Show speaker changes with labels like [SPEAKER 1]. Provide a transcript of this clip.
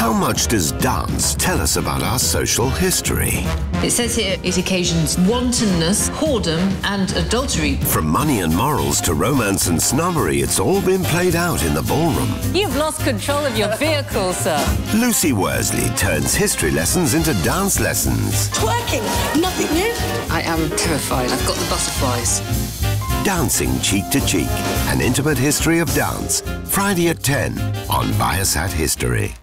[SPEAKER 1] How much does dance tell us about our social history?
[SPEAKER 2] It says here it occasions wantonness, whoredom and adultery.
[SPEAKER 1] From money and morals to romance and snobbery, it's all been played out in the ballroom.
[SPEAKER 3] You've lost control of your vehicle, sir.
[SPEAKER 1] Lucy Worsley turns history lessons into dance lessons.
[SPEAKER 4] Twerking, nothing new.
[SPEAKER 2] I am terrified. I've got the butterflies.
[SPEAKER 1] Dancing Cheek to Cheek, an intimate history of dance. Friday at 10 on Viasat History.